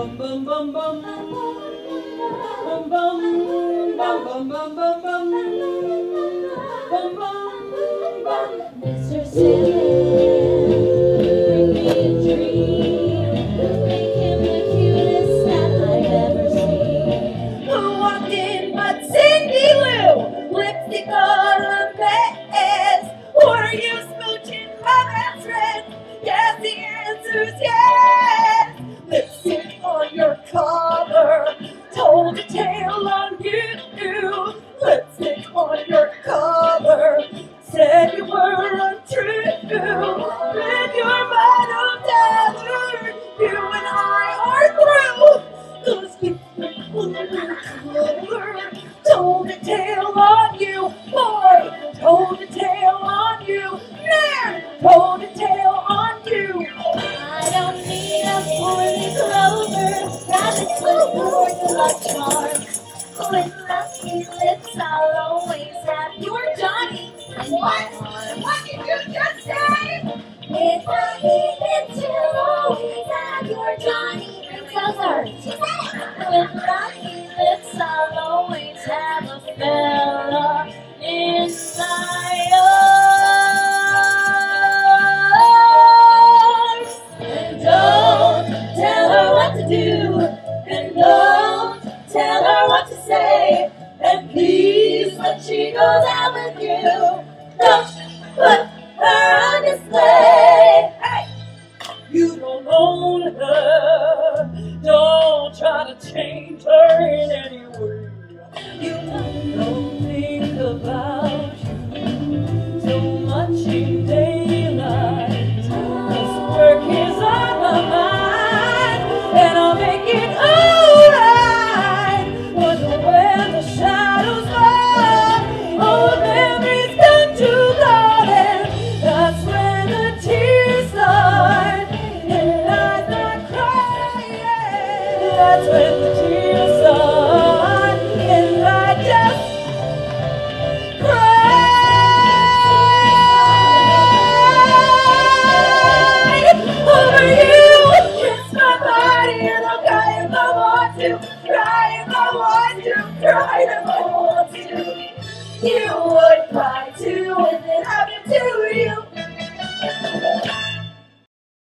bum bum bum. Bum bum bum bum bum bum bum. Bum bum bum. Mr. Sandman, bring me a dream. Make him the cutest that I've ever seen. Who walked in but Cindy Lou? Lipstick on her face. Were you smooching my best friend? Yes, the answer's yes. Lipstick on your collar, told a tale on you. Lipstick on your collar, said you were untrue. With your vital tethered, you and I are through. 'Cause lipstick on your collar, told a tale on you. Boy, told a tale on you. Man, told a tale on you. I don't need a four-leaf clover, rabbits with good luck charms. With lucky lips, I'll always have your Johnny in my arms. What did you just say? With lucky lips, you'll always have your Johnny. Tells her, she said it. With lucky lips, I'll always have a fella in my arms. And don't tell her what to do, and don't tell her what to say, and please, when she goes out with you, don't put her on display. Hey, you don't own her. Don't try to change her in any way. You don't think about you so much in daylight. This work is on my mind, and I'll make it alright. But when the shadows fall, all the memories come to garden. That's when the tears start, and I start crying. That's when the tears start, and I just cry over you. Kiss my body and I'll cry if I want to. Cry if I want to. Cry if I want to. You would cry too if it happened to you.